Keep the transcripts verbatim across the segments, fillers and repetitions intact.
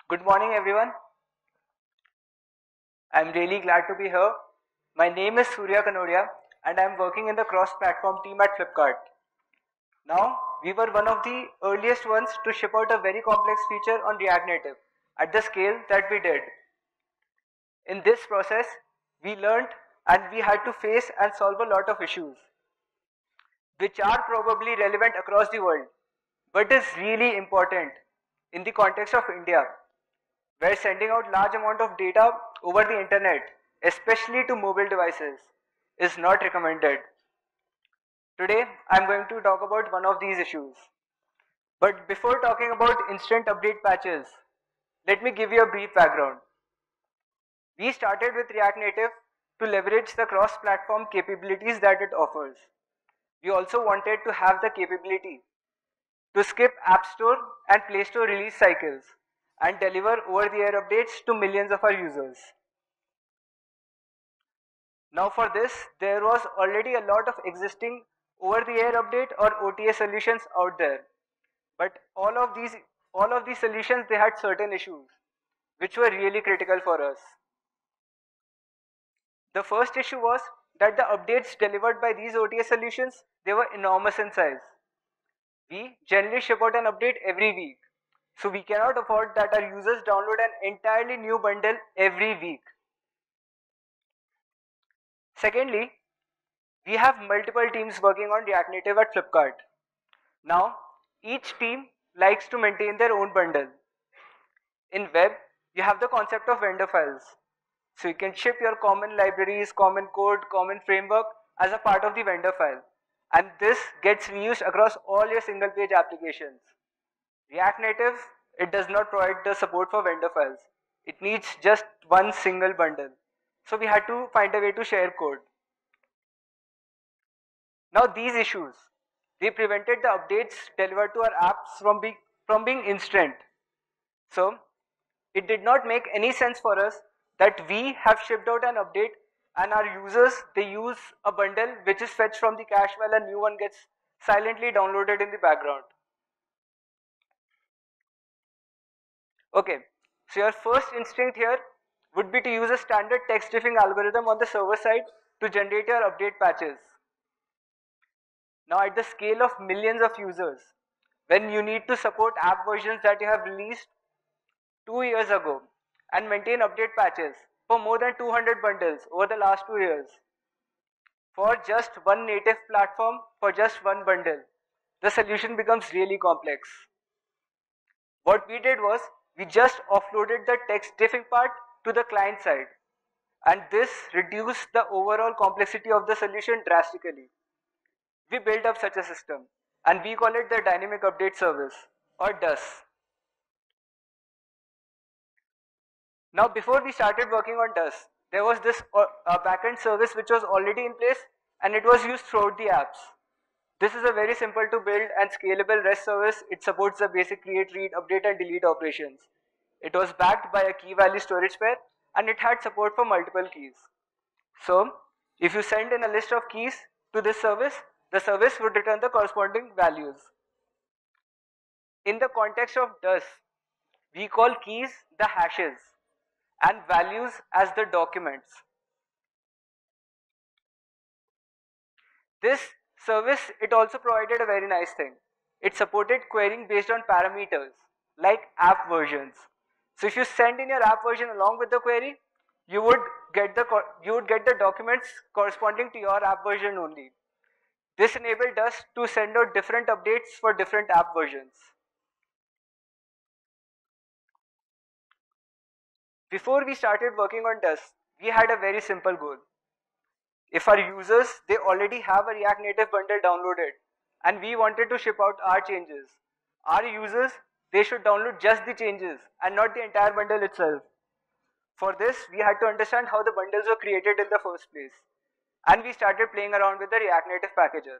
Good morning, everyone. I'm really glad to be here. My name is Surya Kanoria, and I'm working in the cross-platform team at Flipkart. Now, we were one of the earliest ones to ship out a very complex feature on React Native at the scale that we did. In this process, we learned and we had to face and solve a lot of issues, which are probably relevant across the world, but is really important in the context of India, where sending out large amount of data over the internet, especially to mobile devices, is not recommended. Today, I'm going to talk about one of these issues. But before talking about instant update patches, let me give you a brief background. We started with React Native to leverage the cross-platform capabilities that it offers. We also wanted to have the capability to skip App Store and Play Store release cycles and deliver over-the-air updates to millions of our users. Now for this, there was already a lot of existing over-the-air update or O T A solutions out there. But all of these all of these solutions, they had certain issues which were really critical for us. The first issue was that the updates delivered by these O T A solutions, they were enormous in size. We generally ship out an update every week. So we cannot afford that our users download an entirely new bundle every week. Secondly, we have multiple teams working on React Native at Flipkart. Now, each team likes to maintain their own bundle. In web, you have the concept of vendor files. So you can ship your common libraries, common code, common framework as a part of the vendor file. And this gets reused across all your single page applications. React Native, it does not provide the support for vendor files. It needs just one single bundle. So we had to find a way to share code. Now these issues, they prevented the updates delivered to our apps from being, from being instant. So it did not make any sense for us that we have shipped out an update and our users, they use a bundle which is fetched from the cache while a new one gets silently downloaded in the background. Okay, so your first instinct here would be to use a standard text diffing algorithm on the server side to generate your update patches. Now at the scale of millions of users, when you need to support app versions that you have released two years ago and maintain update patches for more than two hundred bundles over the last two years, for just one native platform, for just one bundle, the solution becomes really complex. What we did was, we just offloaded the text diffing part to the client side, and this reduced the overall complexity of the solution drastically. We built up such a system, and we call it the Dynamic Update Service, or D U S. Now before we started working on D U S, there was this uh, backend service which was already in place, and it was used throughout the apps. This is a very simple to build and scalable REST service. It supports the basic create, read, update and delete operations. It was backed by a key value storage pair, and it had support for multiple keys. So if you send in a list of keys to this service, the service would return the corresponding values. In the context of D U S, we call keys the hashes and values as the documents. This service, it also provided a very nice thing. It supported querying based on parameters like app versions. So if you send in your app version along with the query, you would get the you would get the documents corresponding to your app version only. This enabled us to send out different updates for different app versions. Before we started working on D U S, we had a very simple goal. If our users, they already have a React Native bundle downloaded and we wanted to ship out our changes, our users, they should download just the changes and not the entire bundle itself. For this, we had to understand how the bundles were created in the first place. And we started playing around with the React Native packager.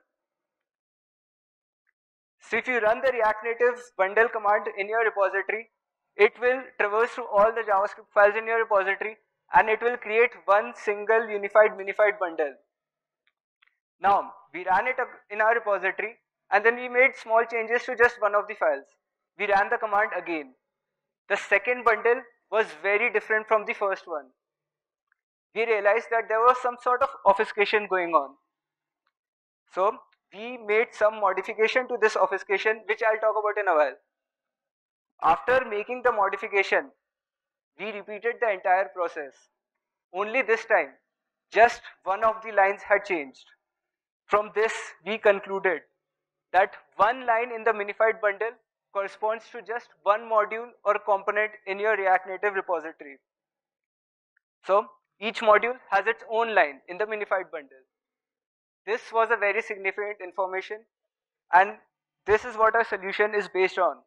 So if you run the React Native bundle command in your repository, it will traverse through all the JavaScript files in your repository and it will create one single unified minified bundle. Now, we ran it in our repository and then we made small changes to just one of the files. We ran the command again. the second bundle was very different from the first one. We realized that there was some sort of obfuscation going on. So we made some modification to this obfuscation, which I'll talk about in a while. After making the modification, we repeated the entire process. Only this time, just one of the lines had changed. From this, we concluded that one line in the minified bundle corresponds to just one module or component in your React Native repository. So each module has its own line in the minified bundle. This was a very significant information, and this is what our solution is based on.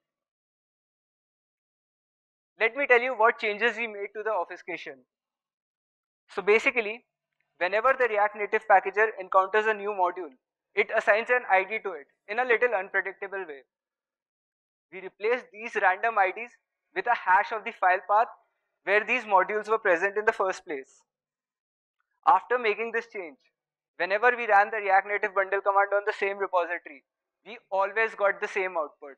Let me tell you what changes we made to the obfuscation. So basically, whenever the React Native packager encounters a new module, it assigns an I D to it in a little unpredictable way. We replaced these random I Ds with a hash of the file path where these modules were present in the first place. After making this change, whenever we ran the React Native bundle command on the same repository, we always got the same output.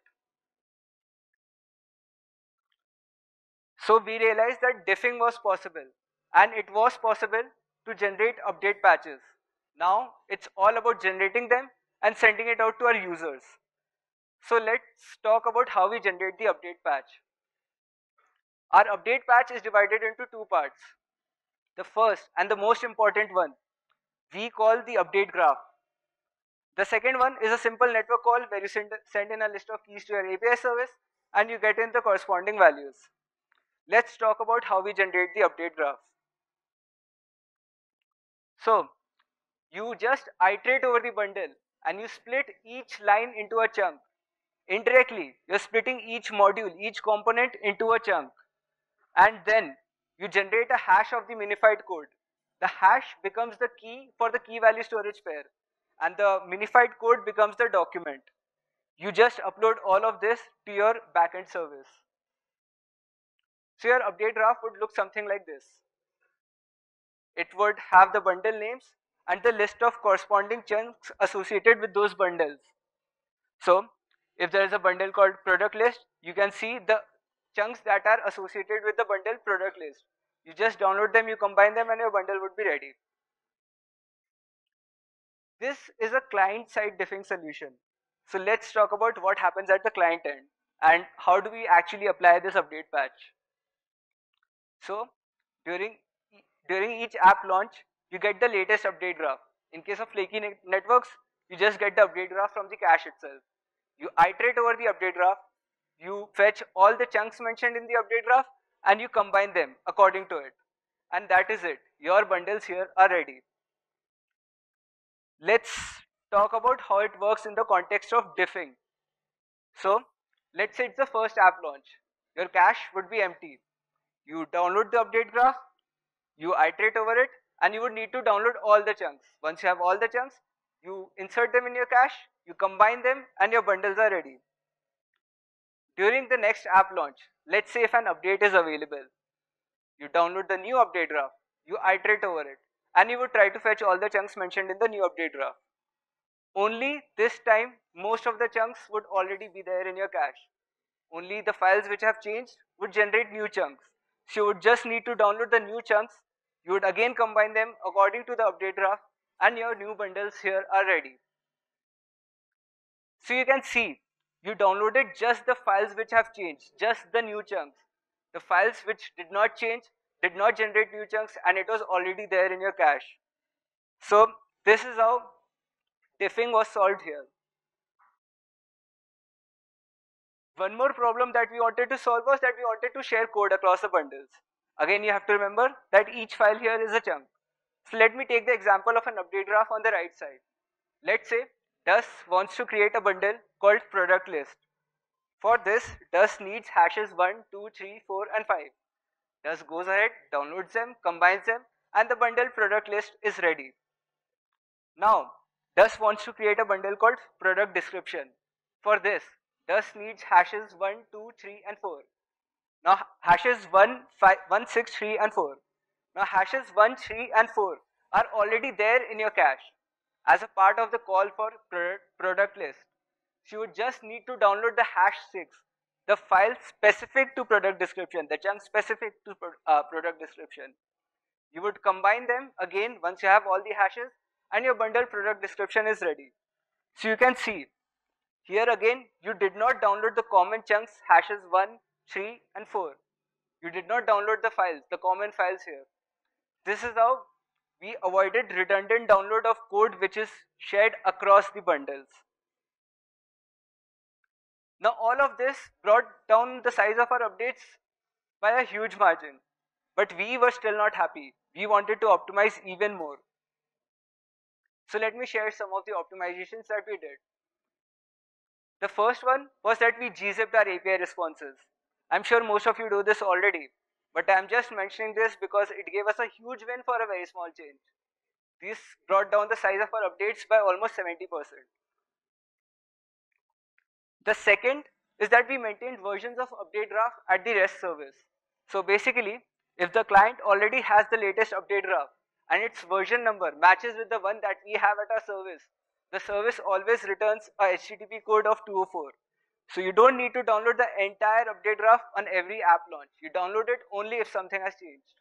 So we realized that diffing was possible, and it was possible to generate update patches. Now it's all about generating them and sending it out to our users. So let's talk about how we generate the update patch. Our update patch is divided into two parts. The first and the most important one, we call the update graph. The second one is a simple network call where you send, send in a list of keys to your A P I service and you get in the corresponding values. Let's talk about how we generate the update graph. So you just iterate over the bundle and you split each line into a chunk. Indirectly, you're splitting each module, each component into a chunk. And then you generate a hash of the minified code. The hash becomes the key for the key value storage pair, and the minified code becomes the document. You just upload all of this to your backend service. So your update graph would look something like this. It would have the bundle names and the list of corresponding chunks associated with those bundles. So if there is a bundle called product list, you can see the chunks that are associated with the bundle product list. You just download them, you combine them, and your bundle would be ready. This is a client-side diffing solution. So let's talk about what happens at the client end and how do we actually apply this update patch. So during, during each app launch, you get the latest update graph. In case of flaky ne networks, you just get the update graph from the cache itself. You iterate over the update graph, you fetch all the chunks mentioned in the update graph and you combine them according to it. And that is it. Your bundles here are ready. Let's talk about how it works in the context of diffing. So let's say it's the first app launch. Your cache would be empty. You download the update graph, you iterate over it, and you would need to download all the chunks. Once you have all the chunks, you insert them in your cache, you combine them, and your bundles are ready. During the next app launch, let's say if an update is available, you download the new update graph, you iterate over it, and you would try to fetch all the chunks mentioned in the new update graph. Only this time, most of the chunks would already be there in your cache. Only the files which have changed would generate new chunks. So you would just need to download the new chunks, you would again combine them according to the update graph, and your new bundles here are ready. So you can see, you downloaded just the files which have changed, just the new chunks. The files which did not change, did not generate new chunks, and it was already there in your cache. So this is how diffing was solved here. One more problem that we wanted to solve was that we wanted to share code across the bundles. Again, you have to remember that each file here is a chunk. So let me take the example of an update graph on the right side. Let's say Dus wants to create a bundle called product list. For this, Dus needs hashes one, two, three, four and five. Dus goes ahead, downloads them, combines them, and the bundle product list is ready. Now, Dus wants to create a bundle called product description. For this, Dus needs hashes one, two, three and four. Now hashes one, five, one, six, three and four. Now hashes one, three and four are already there in your cache as a part of the call for product list. So you would just need to download the hash six the file specific to product description, the chunk specific to pro uh, product description. You would combine them again once you have all the hashes and your bundle product description is ready. So you can see here again, you did not download the common chunks hashes one, three and four. You did not download the files, the common files here. This is how we avoided redundant download of code which is shared across the bundles. Now all of this brought down the size of our updates by a huge margin. But we were still not happy. We wanted to optimize even more. So let me share some of the optimizations that we did. The first one was that we gzipped our A P I responses. I'm sure most of you do this already, but I'm just mentioning this because it gave us a huge win for a very small change. This brought down the size of our updates by almost seventy percent. The second is that we maintained versions of update graph at the REST service. So basically, if the client already has the latest update graph and its version number matches with the one that we have at our service, the service always returns a H T T P code of two oh four. So you don't need to download the entire update graph on every app launch. You download it only if something has changed.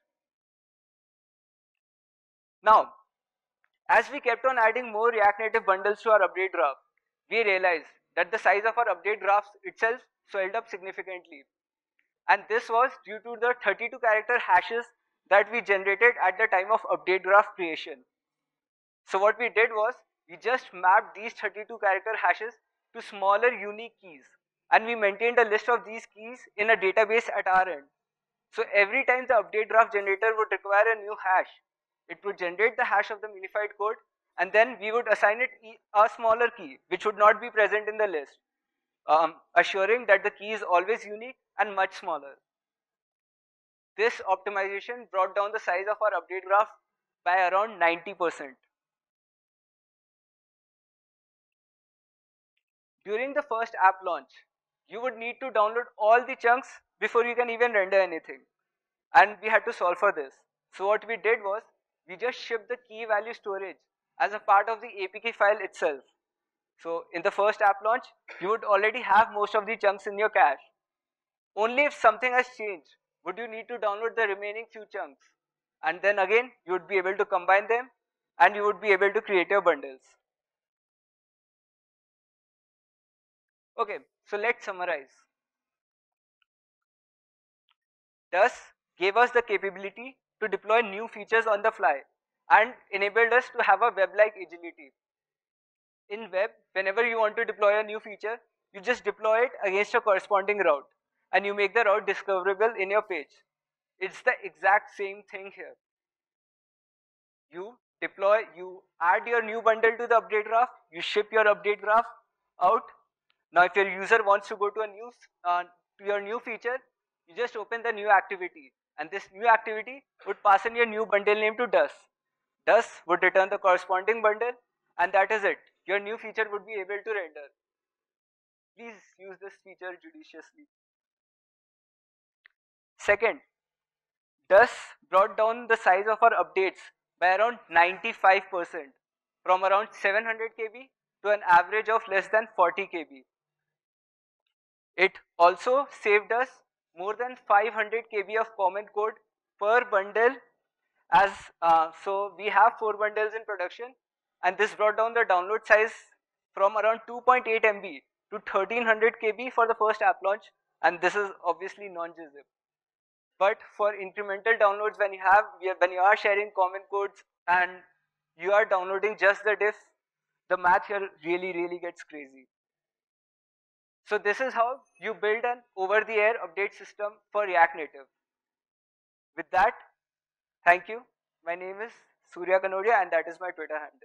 Now, as we kept on adding more React Native bundles to our update graph, we realized that the size of our update graphs itself swelled up significantly. And this was due to the thirty-two character hashes that we generated at the time of update graph creation. So what we did was, we just mapped these thirty-two character hashes to smaller unique keys, and we maintained a list of these keys in a database at our end. So every time the update graph generator would require a new hash, it would generate the hash of the minified code, and then we would assign it a smaller key which would not be present in the list, um, assuring that the key is always unique and much smaller. This optimization brought down the size of our update graph by around ninety percent. During the first app launch, you would need to download all the chunks before you can even render anything. And we had to solve for this. So what we did was, we just shipped the key value storage as a part of the A P K file itself. So in the first app launch, you would already have most of the chunks in your cache. Only if something has changed would you need to download the remaining few chunks. And then again, you would be able to combine them and you would be able to create your bundles. Okay, so let's summarize. Thus, gave us the capability to deploy new features on the fly and enabled us to have a web-like agility. In web, whenever you want to deploy a new feature, you just deploy it against a corresponding route and you make the route discoverable in your page. It's the exact same thing here. You deploy, you add your new bundle to the update graph, you ship your update graph out. Now if your user wants to go to a new, uh, to your new feature, you just open the new activity, and this new activity would pass in your new bundle name to Dus. Dus would return the corresponding bundle, and that is it. Your new feature would be able to render. Please use this feature judiciously. Second, Dus brought down the size of our updates by around ninety-five percent, from around seven hundred K B to an average of less than forty K B. It also saved us more than five hundred K B of common code per bundle, as uh, so we have four bundles in production, and this brought down the download size from around two point eight M B to thirteen hundred K B for the first app launch, and this is obviously non-gzip. But for incremental downloads, when you have when you are sharing common codes and you are downloading just the diff, the math here really really gets crazy. So this is how you build an over-the-air update system for React Native. With that, thank you. My name is Surya Kanoria and that is my Twitter handle.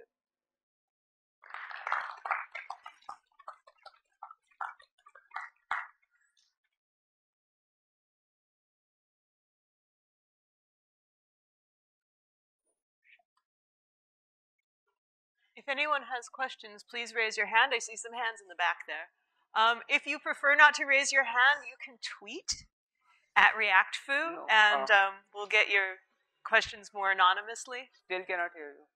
If anyone has questions, please raise your hand. I see some hands in the back there. Um, if you prefer not to raise your hand, you can tweet at ReactFoo, no, and uh, um, we'll get your questions more anonymously. Still cannot hear you.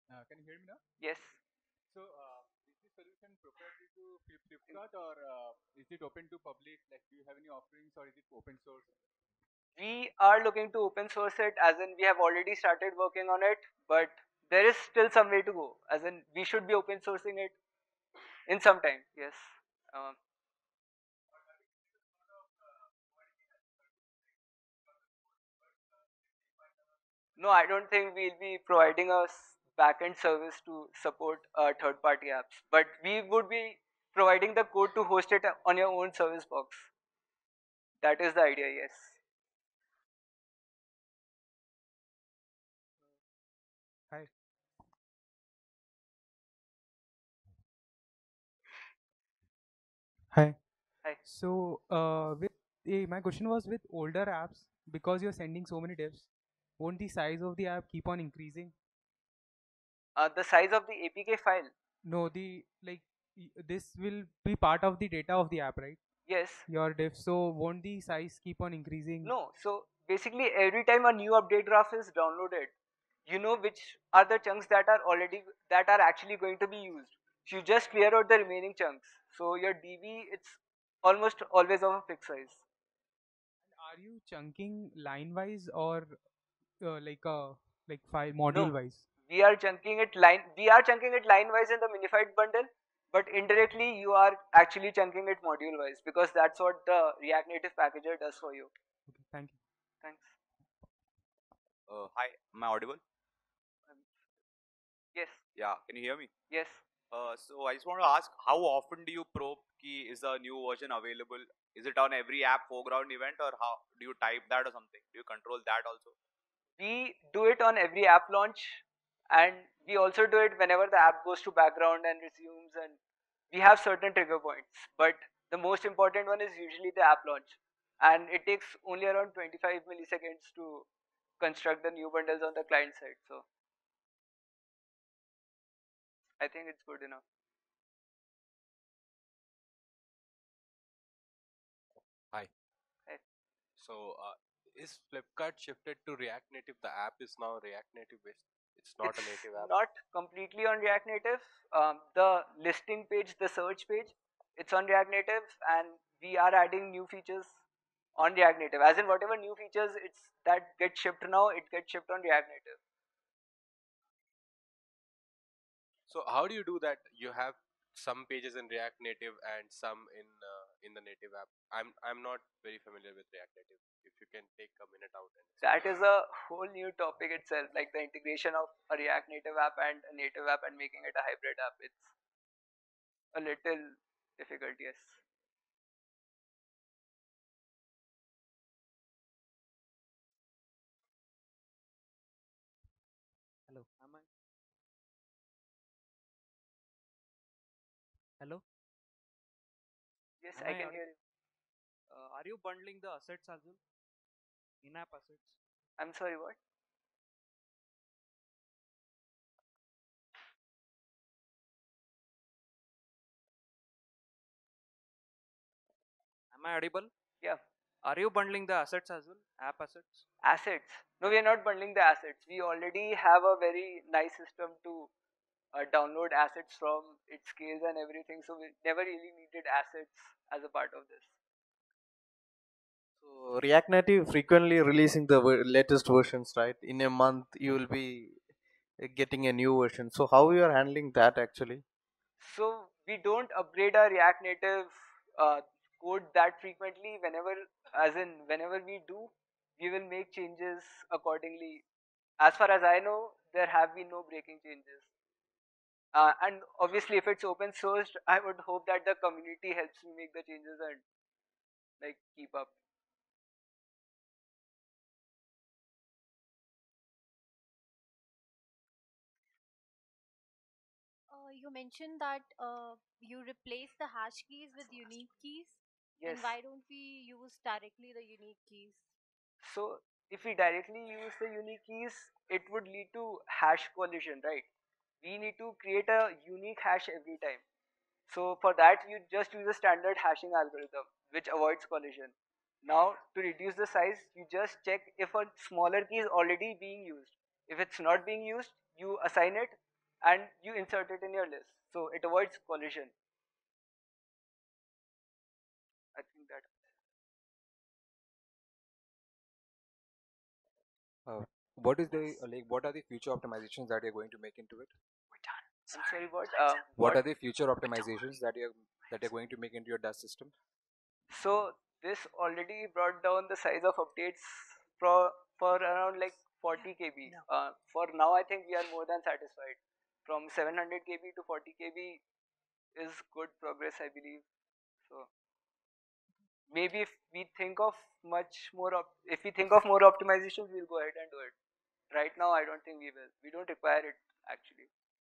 Uh, can you hear me now? Yes. So, uh, is this solution proprietary to Flip- Flipkart or uh, is it open to public? Like, do you have any offerings or is it open source? We are looking to open source it, as in we have already started working on it, but there is still some way to go, as in we should be open sourcing it in some time. Yes. Um, no, I don't think we'll be providing a s- backend service to support uh, third party apps, but we would be providing the code to host it on your own service box. That is the idea. Yes. Hi. Hi. Hi. So, uh, with eh, my question was with older apps, because you're sending so many devs, won't the size of the app keep on increasing? Uh, the size of the A P K file. No, the like y- this will be part of the data of the app, right? Yes. Your dev. So, won't the size keep on increasing? No. So basically, every time a new update graph is downloaded, you know which are the chunks that are already that are actually going to be used. So you just clear out the remaining chunks. So your D B, it's almost always of a fixed size. Are you chunking line wise or uh, like a like file No, module wise? we are chunking it line. We are chunking it line wise in the minified bundle, but indirectly you are actually chunking it module wise because that's what the React Native packager does for you. Okay, thank you. Thanks. Uh, hi, am I audible? Um, yes. Yeah, can you hear me? Yes. Uh, so I just want to ask, how often do you probe key is a new version available? Is it on every app foreground event, or how do you type that or something? Do you control that also? We do it on every app launch, and we also do it whenever the app goes to background and resumes, and we have certain trigger points, but the most important one is usually the app launch, and it takes only around twenty-five milliseconds to construct the new bundles on the client side, so I think it's good enough. Hi. Right. So, uh, is Flipkart shifted to React Native? The app is now React Native based. It's not It's a native app. not completely on React Native. Um, the listing page, the search page, it's on React Native, and we are adding new features on React Native. As in, whatever new features it's that get shipped now, it gets shipped on React Native. So, how do you do that? You have some pages in React Native and some in uh, in the native app. I'm I'm not very familiar with React Native. If you can take a minute out and That explain. is a whole new topic itself, like the integration of a React Native app and a native app and making it a hybrid app. It's a little difficult, yes. Hello, am I? Hello, Yes, am I I can audible? hear you. Uh, are you bundling the assets as well? In-app assets? I'm sorry, what? Am I audible? Yeah. Are you bundling the assets as well? App assets? Assets. No, Yeah. we are not bundling the assets. We already have a very nice system to uh, download assets from its scales and everything, so we never really needed assets as a part of this. So React Native frequently releasing the ver- latest versions, right? In a month, you will be uh, getting a new version. So how you are handling that actually? So we don't upgrade our React Native uh, code that frequently. Whenever, as in whenever we do, we will make changes accordingly. As far as I know, there have been no breaking changes. Uh, and obviously, if it's open sourced, I would hope that the community helps me make the changes and like keep up. Uh, you mentioned that uh, you replace the hash keys with unique keys. Yes. Then why don't we use directly the unique keys? So if we directly use the unique keys, it would lead to hash collision, right? We need to create a unique hash every time. So for that, you just use a standard hashing algorithm, which avoids collision. Now, to reduce the size, you just check if a smaller key is already being used. If it's not being used, you assign it, and you insert it in your list. So it avoids collision. I think that. Uh, what is the uh, like? What are the future optimizations that you're going to make into it? We're done. I'm sorry, what? Uh, What what? are the future optimizations that you're that you're going to make into your Dust system? So this already brought down the size of updates for for around like forty K B. No. Uh, for now, I think we are more than satisfied. From seven hundred K B to forty K B is good progress, I believe. So maybe if we think of much more, op- if we think of more optimizations, we'll go ahead and do it. Right now, I don't think we will. We don't require it actually.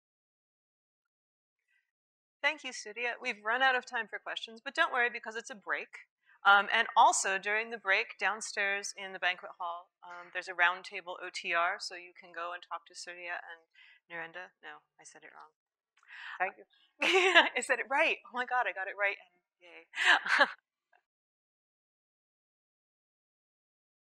Thank you, Surya. We've run out of time for questions, but don't worry because it's a break. Um, and also during the break downstairs in the banquet hall, um, there's a roundtable O T R, so you can go and talk to Surya and Narendra. No, I said it wrong. Thank you. I said it right. Oh my god, I got it right. And yay.